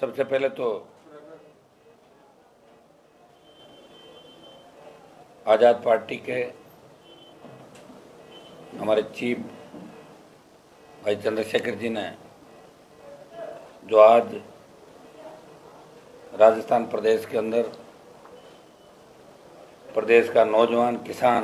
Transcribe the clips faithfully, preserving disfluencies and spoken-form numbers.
सबसे पहले तो आज़ाद पार्टी के हमारे चीफ भाई चंद्रशेखर जी ने जो आज राजस्थान प्रदेश के अंदर प्रदेश का नौजवान किसान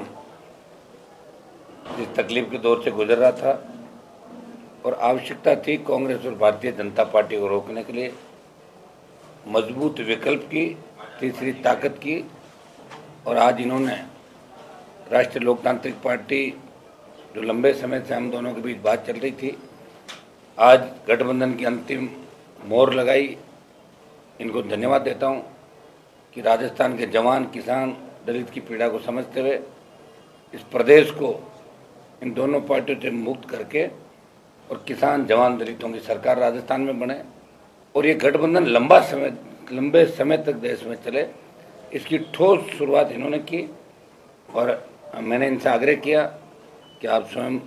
जिस तकलीफ के दौर से गुजर रहा था और आवश्यकता थी कांग्रेस और भारतीय जनता पार्टी को रोकने के लिए मजबूत विकल्प की, तीसरी ताकत की, और आज इन्होंने राष्ट्रीय लोकतांत्रिक पार्टी जो लंबे समय से हम दोनों के बीच बात चल रही थी, आज गठबंधन की अंतिम मोहर लगाई। इनको धन्यवाद देता हूं कि राजस्थान के जवान, किसान, दलित की पीड़ा को समझते हुए इस प्रदेश को इन दोनों पार्टियों से मुक्त करके और किसान, जवान, दलितों की सरकार राजस्थान में बने और ये गठबंधन लंबा समय लंबे समय तक देश में चले, इसकी ठोस शुरुआत इन्होंने की। और मैंने इनसे आग्रह किया कि आप स्वयं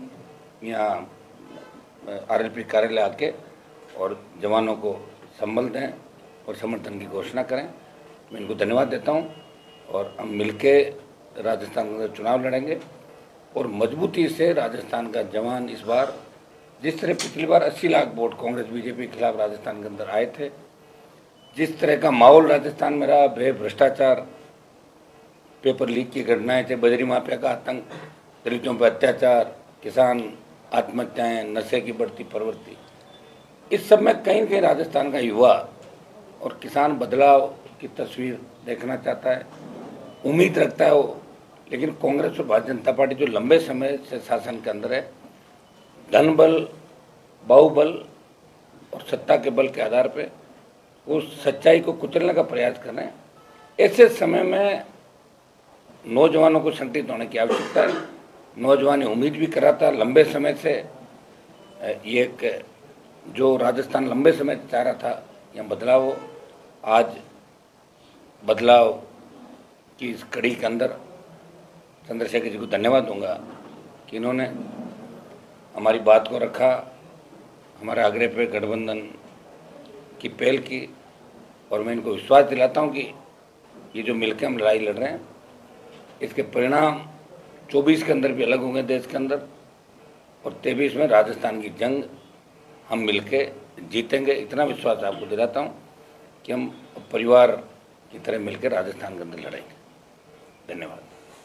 यहाँ आर एल पी कार्यालय आके और जवानों को संबल दें और समर्थन की घोषणा करें। मैं इनको धन्यवाद देता हूँ और हम मिलके राजस्थान में चुनाव लड़ेंगे और मजबूती से राजस्थान का जवान इस बार, जिस तरह पिछली बार अस्सी लाख वोट कांग्रेस बीजेपी के खिलाफ राजस्थान के अंदर आए थे, जिस तरह का माहौल राजस्थान में रहा, भय, भ्रष्टाचार, पेपर लीक की घटनाएं थे, बजरी माफिया का आतंक, दलितों पर अत्याचार, किसान आत्महत्याएं, नशे की बढ़ती प्रवृत्ति, इस सब में कहीं कहीं राजस्थान का युवा और किसान बदलाव की तस्वीर देखना चाहता है, उम्मीद रखता है वो। लेकिन कांग्रेस और भारतीय जनता पार्टी जो लंबे समय से शासन के अंदर है, धन बल, बाहुबल और सत्ता के बल के आधार पे उस सच्चाई को कुचलने का प्रयास कर रहे हैं। ऐसे समय में नौजवानों को संगठित होने की आवश्यकता है। नौजवान उम्मीद भी कर रहा था लंबे समय से, ये एक जो राजस्थान लंबे समय से चाह रहा था यहाँ बदलाव हो। आज बदलाव की इस कड़ी के अंदर चंद्रशेखर जी को धन्यवाद दूंगा कि इन्होंने हमारी बात को रखा, हमारे आग्रह पे गठबंधन की पहल की, और मैं इनको विश्वास दिलाता हूं कि ये जो मिलकर हम लड़ाई लड़ रहे हैं, इसके परिणाम चौबीस के अंदर भी अलग होंगे देश के अंदर, और तेईस में राजस्थान की जंग हम मिलके जीतेंगे। इतना विश्वास आपको दिलाता हूं कि हम परिवार की तरह मिलकर राजस्थान के अंदर लड़ेंगे। धन्यवाद।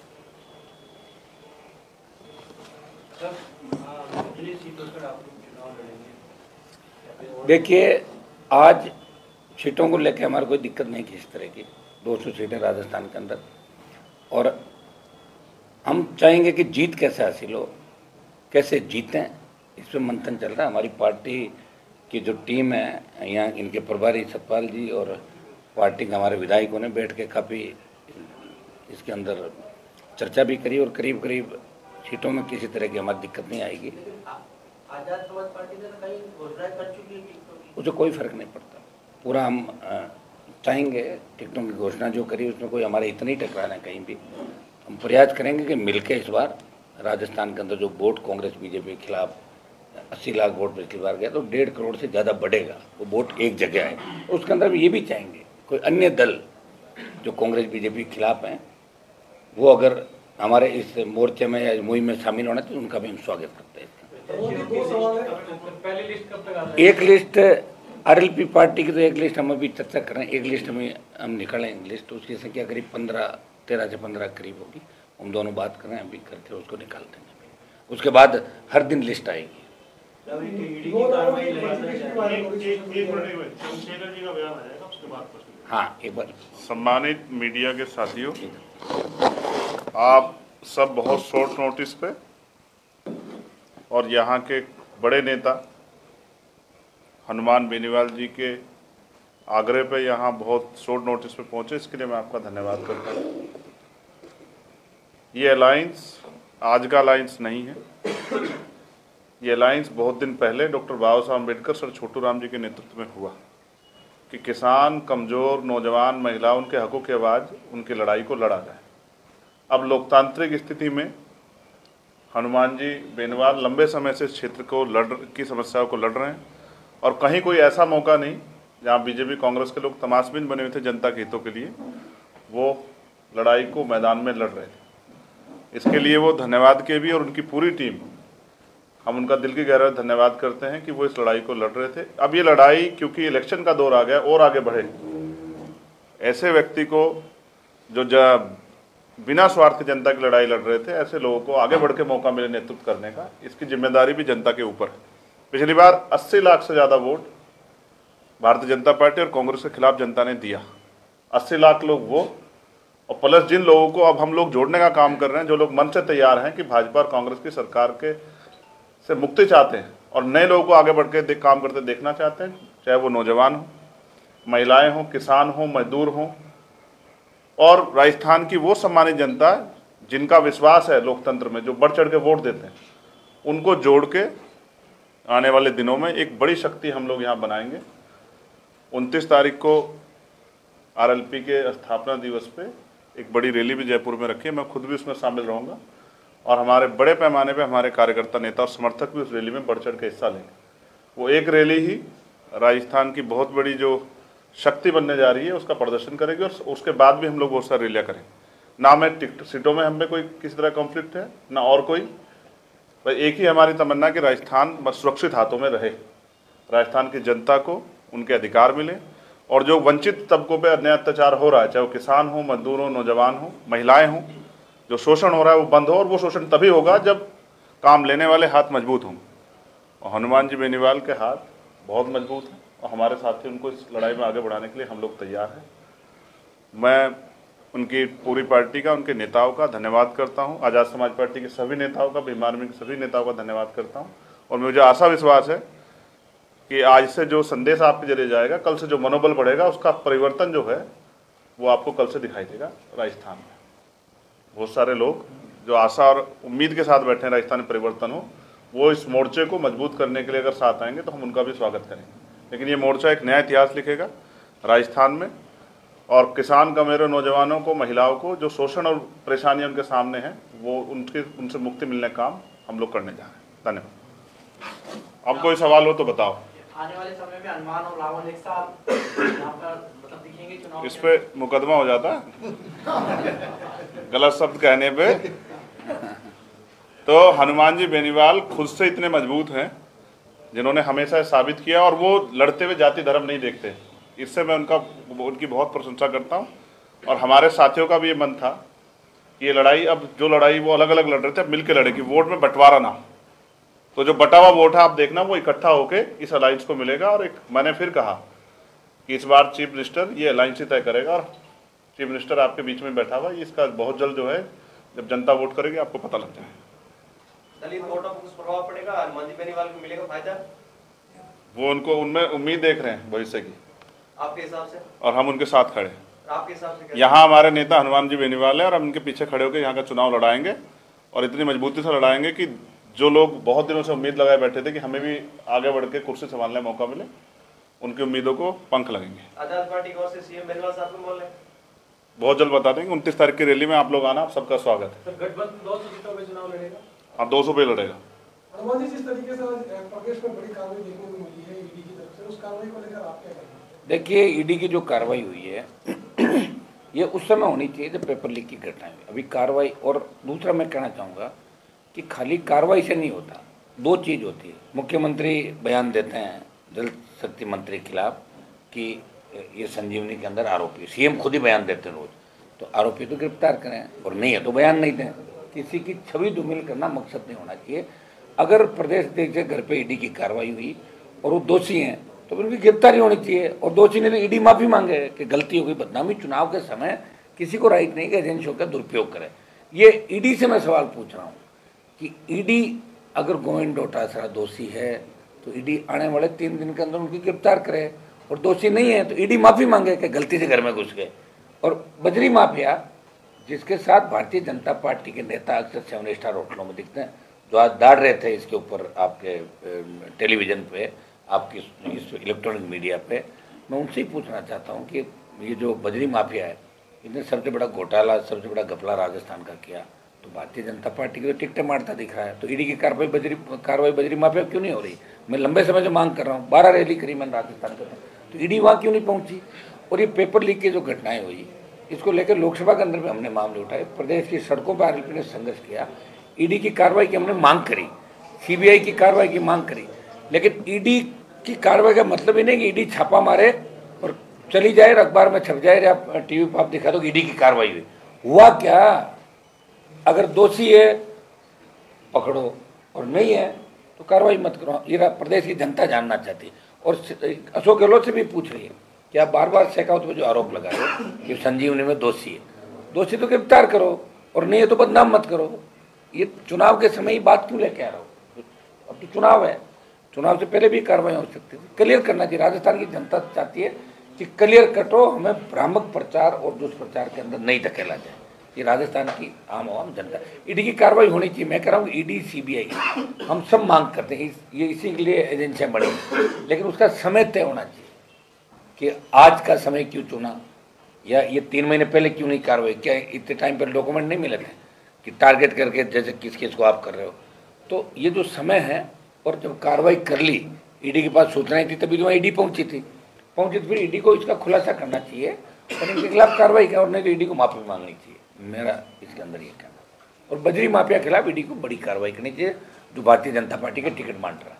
देखिए, आज सीटों को लेकर हमारी कोई दिक्कत नहीं की इस तरह की, दो सौ सीटें राजस्थान के अंदर, और हम चाहेंगे कि जीत कैसे हासिल हो, कैसे जीतें, इस पर मंथन चल रहा है। हमारी पार्टी की जो टीम है, यहाँ इनके प्रभारी सतपाल जी और पार्टी के हमारे विधायकों ने बैठ के काफ़ी इसके अंदर चर्चा भी करी और करीब करीब सीटों में किसी तरह की हमारी दिक्कत नहीं आएगी। आजाद समाज पार्टी ने कई घोषणाएं कर चुकी है, उसे कोई फर्क नहीं पड़ता। पूरा हम चाहेंगे टिकटों की घोषणा जो करी उसमें कोई हमारे इतना ही टकराना है कहीं भी। हम प्रयास करेंगे कि मिलके इस बार राजस्थान के अंदर जो वोट कांग्रेस बीजेपी के खिलाफ अस्सी लाख वोट पिछली बार गया, तो डेढ़ करोड़ से ज़्यादा बढ़ेगा। वो वोट एक जगह है, उसके अंदर हम ये भी चाहेंगे कोई अन्य दल जो कांग्रेस बीजेपी के खिलाफ हैं, वो अगर हमारे इस मोर्चे में या मुहिम में शामिल होना चाहिए, उनका भी हम स्वागत करते हैं। एक list R L P party की, तो एक लिस्ट हम अभी चर्चा कर रहे हैं, एक लिस्ट हमें हम निकालेंगे लिस्ट, उसकी संख्या करीब पंद्रह तेरह से पंद्रह करीब होगी। हम दोनों बात कर रहे हैं, अभी करके उसको निकाल देंगे। उसके बाद हर दिन लिस्ट आएगी। हाँ, एक बार। सम्मानित मीडिया के साथियों, आप सब बहुत शॉर्ट नोटिस पे और यहाँ के बड़े नेता हनुमान बेनीवाल जी के आग्रह पे यहाँ बहुत शॉर्ट नोटिस पे पहुँचे, इसके लिए मैं आपका धन्यवाद करता हूँ। ये अलायंस आज का अलायंस नहीं है, ये अलायंस बहुत दिन पहले डॉक्टर बाबा साहब अम्बेडकर, सर छोटू राम जी के नेतृत्व में हुआ कि किसान, कमज़ोर, नौजवान, महिला, उनके हकों की आवाज़, उनकी लड़ाई को लड़ा जाए। अब लोकतांत्रिक स्थिति में हनुमान जी बेनीवाल लंबे समय से इस क्षेत्र को लड़ की समस्याओं को लड़ रहे हैं और कहीं कोई ऐसा मौका नहीं जहाँ बीजेपी कांग्रेस के लोग तमाशबीन बने हुए थे जनता के हितों के लिए, वो लड़ाई को मैदान में लड़ रहे थे। इसके लिए वो धन्यवाद के भी और उनकी पूरी टीम, हम उनका दिल की गहराई से धन्यवाद करते हैं कि वो इस लड़ाई को लड़ रहे थे। अब ये लड़ाई क्योंकि इलेक्शन का दौर आ गया और आगे बढ़े, ऐसे व्यक्ति को जो जब बिना स्वार्थ जनता की लड़ाई लड़ रहे थे, ऐसे लोगों को आगे बढ़ के मौका मिले नेतृत्व करने का, इसकी जिम्मेदारी भी जनता के ऊपर है। पिछली बार अस्सी लाख से ज़्यादा वोट भारतीय जनता पार्टी और कांग्रेस के खिलाफ जनता ने दिया। अस्सी लाख लोग वो, और प्लस जिन लोगों को अब हम लोग जोड़ने का काम कर रहे हैं, जो लोग मन से तैयार हैं कि भाजपा और कांग्रेस की सरकार के से मुक्ति चाहते हैं और नए लोगों को आगे बढ़ के देख, काम करते देखना चाहते हैं, चाहे वो नौजवान हो, महिलाएं हों, किसान हों, मजदूर हों, और राजस्थान की वो सम्मानित जनता जिनका विश्वास है लोकतंत्र में, जो बढ़ चढ़ के वोट देते हैं, उनको जोड़ के आने वाले दिनों में एक बड़ी शक्ति हम लोग यहाँ बनाएंगे। उनतीस तारीख को आरएलपी के स्थापना दिवस पे एक बड़ी रैली भी जयपुर में रखी है, मैं खुद भी उसमें शामिल रहूँगा और हमारे बड़े पैमाने पे हमारे कार्यकर्ता, नेता और समर्थक भी उस रैली में बढ़ चढ़ के हिस्सा लेंगे। वो एक रैली ही राजस्थान की बहुत बड़ी जो शक्ति बनने जा रही है उसका प्रदर्शन करेगी और उसके बाद भी हम लोग बहुत सारी रैलियाँ करेंगे। ना मैं टिकट सीटों में हमें कोई किसी तरह कॉन्फ्लिक्ट है, ना और कोई, भाई एक ही हमारी तमन्ना कि राजस्थान सुरक्षित हाथों में रहे, राजस्थान की जनता को उनके अधिकार मिले और जो वंचित तबकों पे अन्याय अत्याचार हो रहा है, चाहे वो किसान हो, मजदूर हो, नौजवान हो, महिलाएं हों, जो शोषण हो रहा है वो बंद हो। और वो शोषण तभी होगा जब काम लेने वाले हाथ मजबूत हों, और हनुमान जी बेनीवाल के हाथ बहुत मजबूत हैं और हमारे साथी उनको इस लड़ाई में आगे बढ़ाने के लिए हम लोग तैयार हैं। मैं उनकी पूरी पार्टी का, उनके नेताओं का धन्यवाद करता हूं, आज़ाद समाज पार्टी के सभी नेताओं का, भीम आर्मी के सभी नेताओं का धन्यवाद करता हूं। और मुझे आशा विश्वास है कि आज से जो संदेश आपके जरिए जाएगा, कल से जो मनोबल बढ़ेगा, उसका परिवर्तन जो है वो आपको कल से दिखाई देगा। राजस्थान में बहुत सारे लोग जो आशा और उम्मीद के साथ बैठे हैं राजस्थान में परिवर्तन हो, वो इस मोर्चे को मजबूत करने के लिए अगर साथ आएंगे तो हम उनका भी स्वागत करेंगे। लेकिन ये मोर्चा एक नया इतिहास लिखेगा राजस्थान में, और किसान का मेरे नौजवानों को, महिलाओं को जो शोषण और परेशानियां उनके सामने हैं, वो उनके उनसे मुक्ति मिलने का काम हम लोग करने जा रहे हैं। धन्यवाद। अब कोई सवाल हो तो बताओ। आने वाले समय में हनुमान और रावण एक साथ यहाँ पर मतलब दिखेंगे चुनाव? इस पे मुकदमा हो जाता है गलत शब्द कहने पे। तो हनुमान जी बेनीवाल खुद से इतने मजबूत हैं, जिन्होंने हमेशा साबित किया, और वो लड़ते हुए जाति धर्म नहीं देखते। इससे मैं उनका उनकी बहुत प्रशंसा करता हूँ। और हमारे साथियों का भी ये मन था कि ये लड़ाई, अब जो लड़ाई वो अलग अलग लड़ रहे थे, अब मिल के लड़े कि वोट में बंटवारा ना हो। तो जो बटा हुआ वोट है आप देखना, वो इकट्ठा होके इस अलायंस को मिलेगा। और एक मैंने फिर कहा कि इस बार चीफ मिनिस्टर ये अलायंस ही तय करेगा, और चीफ मिनिस्टर आपके बीच में बैठा हुआ, इसका बहुत जल्द जो है, जब जनता वोट करेगी आपको पता लग जाएगा। दलित वोटों को कुछ प्रभाव पड़ेगा, हनुमान जी बेनीवाल को मिलेगा फायदा? वो उनको उनमें उम्मीद देख रहे हैं भविष्य की, आपके हिसाब से? और हम उनके साथ खड़े हैं। आपके हिसाब से? यहाँ हमारे नेता हनुमान जी बेनीवाल है और हम उनके पीछे खड़े होकर यहाँ का चुनाव लड़ाएंगे, और इतनी मजबूती से लड़ाएंगे कि जो लोग बहुत दिनों से उम्मीद लगाए बैठे थे कि हमें भी आगे बढ़ के कुर्सी संभालने का मौका मिले, उनकी उम्मीदों को पंख लगेंगे। आजाद पार्टी की ओर से सीएम बेनीवाल साहब को बोल रहे हैं, बहुत जल्द बता देंगे। उनतीस तारीख की रैली में आप लोग आना, आप सबका स्वागत है। गठबंधन दो सौ सीटों में चुनाव लड़ेगा? हाँ, दो सौ पे लड़ेगा। हनुमान जी, जिस तरीके से प्रदेश में बड़ी कार्रवाई देखने को मिली है ईडी की तरफ से, उस कार्रवाई को लेकर आप क्या कहेंगे? देखिए, ईडी की जो कार्रवाई हुई है ये उस समय होनी चाहिए जब पेपर लीक की घटना हुई। अभी कार्रवाई, और दूसरा मैं कहना चाहूँगा कि खाली कार्रवाई से नहीं होता, दो चीज़ होती है। मुख्यमंत्री बयान देते हैं जल शक्ति मंत्री के खिलाफ कि ये संजीवनी के अंदर आरोपी, सीएम खुद ही बयान देते हैं रोज, तो आरोपी तो गिरफ्तार करें, और नहीं है तो बयान नहीं दें। किसी की छवि धूमिल करना मकसद नहीं होना चाहिए। अगर प्रदेश के घर पे ईडी की कार्रवाई हुई और वो दोषी हैं तो उनकी गिरफ्तारी होनी चाहिए, और दोषी ने तो ईडी माफ़ी मांगे कि गलती हो गई, बदनामी। चुनाव के समय किसी को राइट नहीं कि एजेंसियों का दुरुपयोग करे। ये ईडी से मैं सवाल पूछ रहा हूँ कि ईडी अगर गोविंद डोटासरा दोषी है तो ईडी आने वाले तीन दिन के अंदर उनकी गिरफ्तार करे, और दोषी नहीं है तो ईडी माफ़ी मांगे कि गलती से घर में घुस गए। और बजरी माफिया, जिसके साथ भारतीय जनता पार्टी के नेता अक्सर सेवन स्टार होटलों में दिखते हैं, जो आज दाड़ रहे थे इसके ऊपर आपके टेलीविज़न पे, आपकी इस इलेक्ट्रॉनिक मीडिया पे, मैं उनसे ही पूछना चाहता हूँ कि ये जो बजरी माफिया है, इसने सबसे बड़ा घोटाला, सबसे बड़ा घपला राजस्थान का किया, तो भारतीय जनता पार्टी की तो टिकटें मारता दिख रहा है, तो ईडी की कार्रवाई बजरी कार्रवाई बजरी माफिया क्यों नहीं हो रही? मैं लंबे समय से मांग कर रहा हूँ, बारह रैली करी मैंने राजस्थान के, तो तो ईडी वहाँ क्यों नहीं पहुंची? और ये पेपर लीक की जो घटनाएं हुई, इसको लेकर लोकसभा के अंदर में हमने मामले उठाए, प्रदेश की सड़कों पर आरएलपी ने संघर्ष किया, ईडी की कार्रवाई की हमने मांग करी, सीबीआई की कार्रवाई की मांग करी। लेकिन ईडी की कार्रवाई का मतलब ही नहीं कि ईडी छापा मारे और चली जाए, अखबार में छप जाए या टीवी पर आप दिखा दो कि ईडी की कार्रवाई हुई। हुआ क्या? अगर दोषी है पकड़ो और नहीं है तो कार्रवाई मत करो। ये प्रदेश की जनता जानना चाहती है और अशोक गहलोत से भी पूछ रही है कि आप बार बार शेखावत पर जो आरोप लगा रहे हो कि संजीवनी में दोषी है, दोषी तो गिरफ्तार करो और नहीं है तो बदनाम मत करो। ये चुनाव के समय ही बात क्यों लेके आ रहा हो? अब तो चुनाव है, चुनाव से पहले भी कार्रवाई हो सकती है। क्लियर करना चाहिए। राजस्थान की जनता चाहती है कि क्लियर कटो, हमें भ्रामक प्रचार और दुष्प्रचार के अंदर नहीं धकेला जाए। ये राजस्थान की आम आम जनता, ईडी की कार्रवाई होनी चाहिए। मैं कह रहा हूँ ईडी सीबीआई हम सब मांग करते हैं, ये इसी के लिए एजेंसियां बनी, लेकिन उसका समय तय होना चाहिए कि आज का समय क्यों चुना, या ये तीन महीने पहले क्यों नहीं कार्रवाई? क्या इतने टाइम पर डॉक्यूमेंट नहीं मिले थे कि टारगेट करके जैसे किस किस को आप कर रहे हो? तो ये जो समय है, और जब कार्रवाई कर ली, ईडी के पास सूचनाएं थी तभी तो ईडी पहुंची थी पहुंची तो फिर ईडी को इसका खुलासा करना चाहिए और इनके खिलाफ कार्रवाई कर, और नहीं तो ईडी को माफी मांगनी चाहिए। मेरा इसके अंदर ये कहना। और बजरी माफिया के खिलाफ ईडी को बड़ी कार्रवाई करनी चाहिए, जो भारतीय जनता पार्टी के टिकट बांट रहा।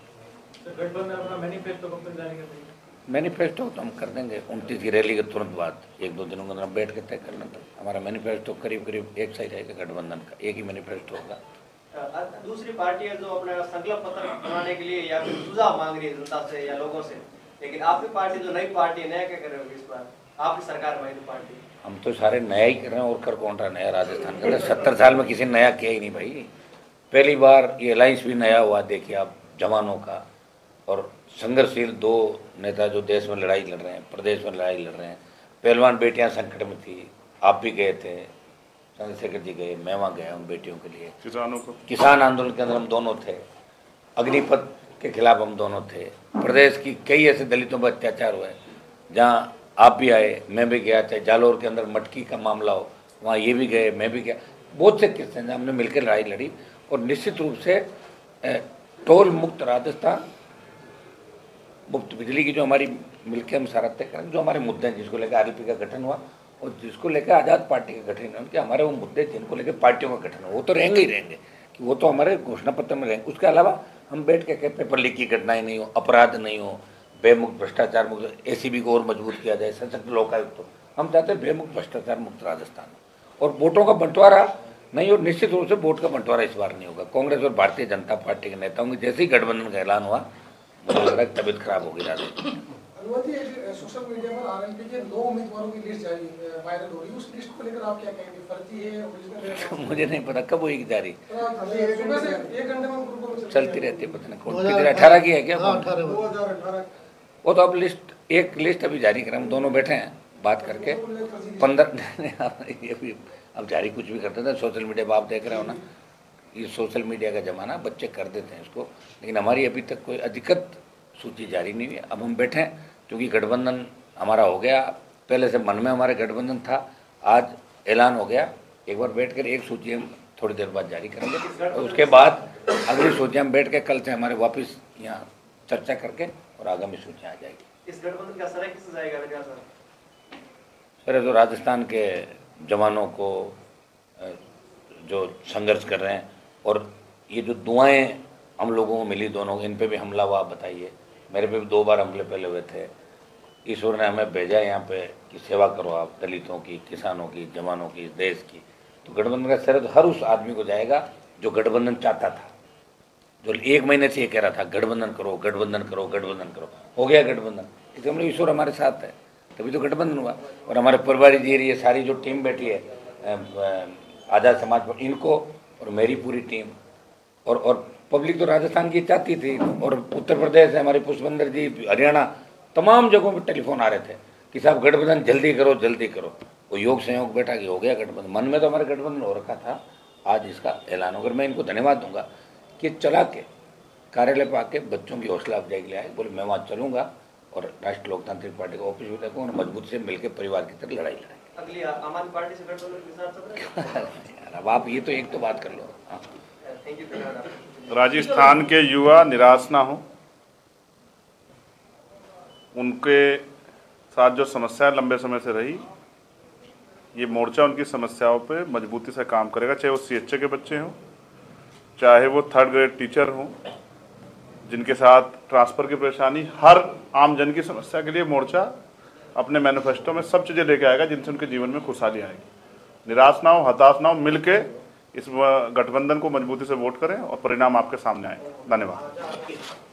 गठबंधन अपना मैनिफेस्टो कब तक जारी कर देगी? मैनिफेस्टो तो हम कर देंगे उनतीस की रैली के तुरंत बाद, एक दो दिनों के अंदर बैठ के तय कर लेंगे। हमारा मैनिफेस्टो करीब करीब एक सही रहेगा, गठबंधन का एक ही मैनिफेस्टो होगा। दूसरी पार्टियां जो अपना संकल्प पत्र बनाने के लिए या फिर सुझाव मांग रही है जनता से या लोगों से, लेकिन आपकी पार्टी जो नई पार्टी है, नया क्या कर रहे हो इस बार? आपकी सरकार में पार्टी, हम तो सारे नया ही कर रहे हैं और कर कौन रहा नया? राजस्थान के अंदर सत्तर साल में किसी ने नया किया ही नहीं भाई। पहली बार ये अलायंस भी नया हुआ, देखिए आप, जवानों का और संघर्षशील दो नेता जो देश में लड़ाई लड़ रहे हैं, प्रदेश में लड़ाई लड़ रहे हैं। पहलवान बेटियां संकट में थी, आप भी गए थे, चंद्रशेखर जी गए, मैं वहाँ गया उन बेटियों के लिए। किसानों को, किसान आंदोलन के अंदर हम दोनों थे, अग्निपथ के खिलाफ हम दोनों थे। प्रदेश की कई ऐसे दलितों पर अत्याचार हुए जहाँ आप भी आए, मैं भी गया। चाहे जालोर के अंदर मटकी का मामला हो, वहाँ ये भी गए, मैं भी गया। बहुत से किस्से हैं हमने मिलकर लड़ाई लड़ी। और निश्चित रूप से टोल मुक्त राजस्थान, मुक्त बिजली की जो हमारी मिलकर हम सारा तय करेंगे। जो हमारे मुद्दे हैं, जिसको लेकर आरएलपी का गठन हुआ और जिसको लेकर आज़ाद पार्टी का गठन हुआ, उनके हमारे वो मुद्दे जिनको लेकर पार्टियों का गठन हो, वो तो रहेंगे ही रहेंगे, कि वो तो हमारे घोषणा पत्र में रहेंगे। उसके अलावा हम बैठ के पेपर लीक की घटनाएं नहीं हो, अपराध नहीं हो, बेमुक्त भ्रष्टाचार मुक्त, एसीबी को और मजबूत किया जाए, सशक्त लोकायुक्त हो। हम चाहते हैं बेमुक्त भ्रष्टाचार मुक्त राजस्थान, और वोटों का बंटवारा नहीं, और निश्चित रूप से वोट का बंटवारा इस बार नहीं होगा। कांग्रेस और भारतीय जनता पार्टी के नेताओं की जैसे ही गठबंधन का ऐलान हुआ, मुझे लग रहा है तबियत खराब होगी राजस्थान। सोशल मीडिया पर आरएलपी के नौ उम्मीदवारों की लिस्ट जारी वायरल हो रही है, उस लिस्ट को लेकर आप क्या कहेंगे? फर्जी है, ओरिजिनल? मुझे नहीं पता कब होगी जारी, सुबह से एक घंटे में चलती रहती है, पता नहीं कौन कितने अठारह की है क्या? दो हजार अठारह वो तो अब लिस्ट, एक लिस्ट अभी जारी करें, हम दोनों बैठे हैं बात करके। पंद्रह ये भी अब जारी कुछ भी करते थे, सोशल मीडिया पर आप देख रहे हो ना, ये सोशल मीडिया का ज़माना, बच्चे कर देते हैं इसको। लेकिन हमारी अभी तक कोई अधिकृत सूची जारी नहीं हुई। अब हम बैठे हैं क्योंकि गठबंधन हमारा हो गया, पहले से मन में हमारे गठबंधन था, आज ऐलान हो गया। एक बार बैठ कर एक सूची हम थोड़ी देर बाद जारी करेंगे, और उसके बाद अगली सूची हम बैठ के कल से हमारे वापस यहाँ चर्चा करके और आगामी सूची आ जाएगी। इस गठबंधन का असर किससे जाएगा सर? सर जो राजस्थान के जवानों को जो संघर्ष कर रहे हैं, और ये जो दुआएं हम लोगों को मिली दोनों, इन पे भी हमला हुआ, आप बताइए। मेरे पे भी दो बार हमले पहले हुए थे। ईश्वर ने हमें भेजा यहाँ पे कि सेवा करो आप, दलितों की, किसानों की, जवानों की, देश की। तो गठबंधन का श्रेय हर उस आदमी को जाएगा जो गठबंधन चाहता था, जो एक महीने से ये कह रहा था गठबंधन करो, गठबंधन करो, गठबंधन करो। हो गया गठबंधन, इसलिए हमने ईश्वर हमारे साथ है, तभी तो गठबंधन हुआ। और हमारे परिवारी जी, ये सारी जो टीम बैठी है आज़ाद समाज पर, इनको और मेरी पूरी टीम, और और पब्लिक तो राजस्थान की चाहती थी, और उत्तर प्रदेश है हमारे पुष्पेंद्र जी, हरियाणा, तमाम जगहों पर टेलीफोन आ रहे थे कि साहब गठबंधन जल्दी करो, जल्दी करो। वो योग संयोग बैठा कि हो गया गठबंधन। मन में तो हमारे गठबंधन हो रखा था, आज इसका ऐलान होकर मैं इनको धन्यवाद दूंगा कि चला के कार्यालय पर आके बच्चों की हौसला अफजाई के लिए आए, बोले मैं वहाँ चलूँगा और राष्ट्रीय लोकतांत्रिक पार्टी का ऑफिस भी देखूँ और मजबूत से मिलकर परिवार की तरह लड़ाई लड़ाएंगे। अगली आम आदमी पार्टी से गठबंधन के साथ चल रहे हैं? अब आप ये तो एक तो बात कर लो। हाँ, थैंक यू, धन्यवाद। राजस्थान के युवा निराश ना हो, उनके साथ जो समस्या लंबे समय से रही, ये मोर्चा उनकी समस्याओं पे मजबूती से काम करेगा, चाहे वो सी एच ए के बच्चे हों, चाहे वो थर्ड ग्रेड टीचर हों, जिनके साथ ट्रांसफ़र की परेशानी, हर आम जन की समस्या के लिए मोर्चा अपने मैनिफेस्टो में सब चीज़ें लेके आएगा जिनसे उनके जीवन में खुशहाली आएगी। निराश ना हो, हताश ना हो, मिल के इस गठबंधन को मजबूती से वोट करें और परिणाम आपके सामने आए। धन्यवाद।